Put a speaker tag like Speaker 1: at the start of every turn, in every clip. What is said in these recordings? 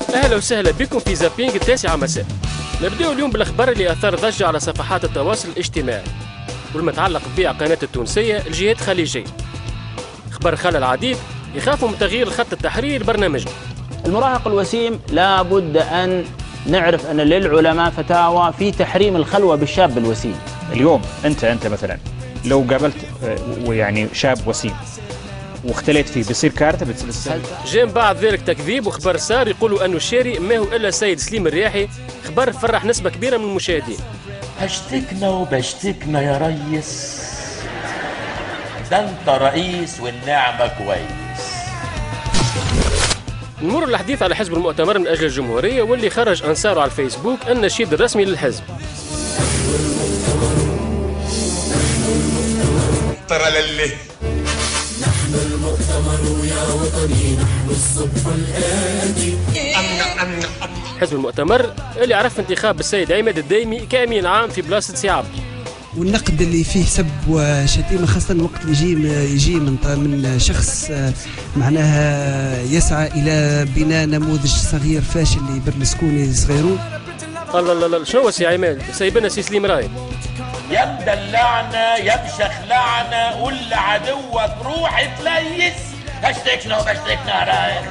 Speaker 1: اهلا وسهلا بكم في زابينج 9 مساء. نبدأ اليوم بالاخبار اللي اثار ضجه على صفحات التواصل الاجتماعي والمتعلق ببيع قناه التونسيه الجهات خليجيه. اخبار خلى العديد يخافوا من تغيير خط التحرير برنامجنا.
Speaker 2: المراهق الوسيم لابد ان نعرف ان للعلماء فتاوى في تحريم الخلوه بالشاب الوسيم.
Speaker 3: اليوم انت مثلا لو قابلت يعني شاب وسيم واختليت فيه بيصير كارثه بتصير.
Speaker 1: جاء بعد ذلك تكذيب وخبر صار يقولوا انه الشاري ما هو الا سيد سليم الرياحي، خبر فرح نسبه كبيره من المشاهدين.
Speaker 4: هشتكنا وبشتكنا يا ريس، ده انت رئيس والنعمه كويس.
Speaker 1: نمر الحديث على حزب المؤتمر من اجل الجمهوريه واللي خرج انصاره على الفيسبوك النشيد الرسمي للحزب.
Speaker 4: ترى للي
Speaker 5: نحن المؤتمر يا وطني، نحن الصبح الآتي.
Speaker 1: حزب المؤتمر اللي عرف انتخاب السيد عماد الدايمي كامين عام في بلاصه سي عبد.
Speaker 6: والنقد اللي فيه سب وشتيمه خاصه الوقت اللي يجي من شخص معناها يسعى الى بناء نموذج صغير فاشل لبرلسكوني صغيرون.
Speaker 1: الله لا شنو سي عماد سايبنا سي سليم راي؟
Speaker 4: يا مدلعنا يا مشخلعنا، قول لعدوك روح تليس. هشتكنا وبشتكنا رايح.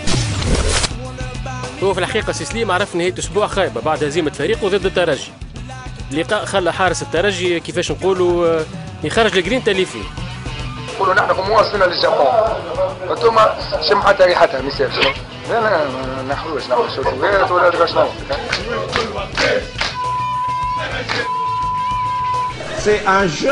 Speaker 1: هو في الحقيقه سي سليم عرف نهايه اسبوع خايبه بعد هزيمه فريقه ضد الترجي. اللقاء خلى حارس الترجي كيفاش نقولوا يخرج الجرينتا اللي فيه.
Speaker 7: يقولوا نحن مواصلين للجابون، انتم شمحت ريحتها مثال. لا ما نحوش نعمل شوطات ولا ادري شنو.
Speaker 5: سي ان جو.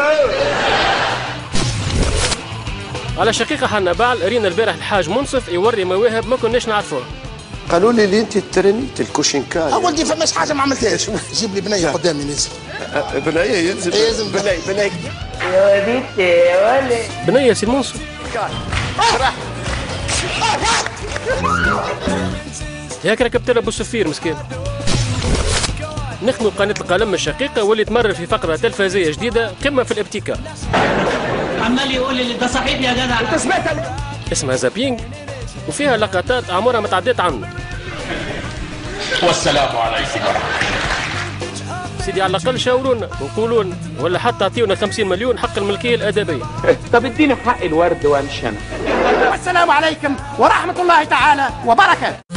Speaker 1: على شقيقة حنا بعل رينا البارح الحاج منصف يوري مواهب ما كناش نعرفوها.
Speaker 8: قالوا لي اللي انت ترنيت الكوشينكا.
Speaker 5: ولدي فماش حاجه ما عملتهاش. جيب لي بنيه قدامي نازل.
Speaker 8: بنيه ينزل. بنيه
Speaker 2: يا بنتي يا ولد.
Speaker 1: بنيه سي منصف. هيك ركبت له ابو سفير مسكين. نخدموا قناة القلم الشقيقة واللي تمرر في فقرة تلفزية جديدة قمة في الابتكار.
Speaker 9: عمال يقول لي ده صحيح يا جدع.
Speaker 5: انت سمعت
Speaker 1: اسمها زابينج وفيها لقطات عمرها ما تعديت عنه.
Speaker 4: والسلام عليكم ورحمه
Speaker 1: الله. سيدي على الأقل شاورونا وقولوا لنا ولا حتى أعطيونا 50 مليون حق الملكية الأدبية.
Speaker 10: طب اديني حق الورد وامشي انا.
Speaker 5: والسلام عليكم ورحمه الله تعالى وبركاته.